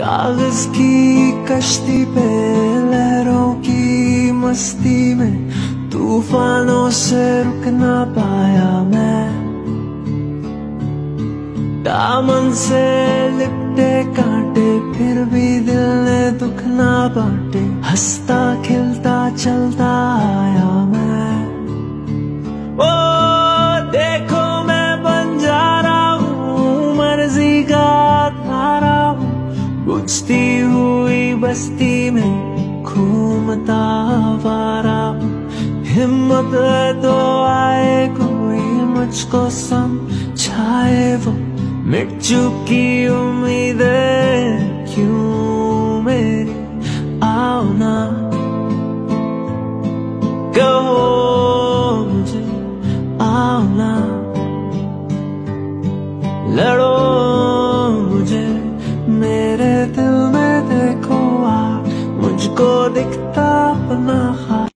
कागज की कश्ती पे लहरों की मस्ती में तूफानों से रुक ना पाया मैं। दामन से लिपटे कांटे फिर भी दिल ने दुख ना बांटे। हंसता खिलता चलता आया मैं। ओ देखो मैं बन जा रहा हूँ मर्जी का तारा हूँ। बुझती हुई बस्ती में घूमता आवारा हूँ। हिम्मत है तो आए कोई मुझको समझाए वो। मिट चुकी उम्मीदें क्यों मेरी आओ ना। कहो मुझे आओ ना। लड़ो मुझे मेरे दिल में देखो आ। मुझको दिखता अपना